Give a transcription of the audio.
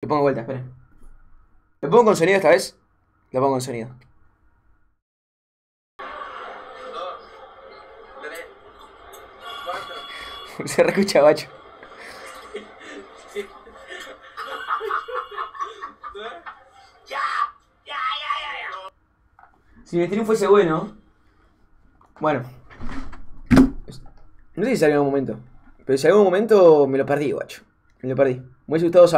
Lo pongo de vuelta, esperen. ¿Lo pongo con sonido esta vez? Lo pongo con sonido. Se reescucha, bacho. Si mi stream fuese bueno. Bueno. No sé si salió en algún momento. Pero si en algún momento me lo perdí, guacho. Me lo perdí. Me hubiese gustado saber.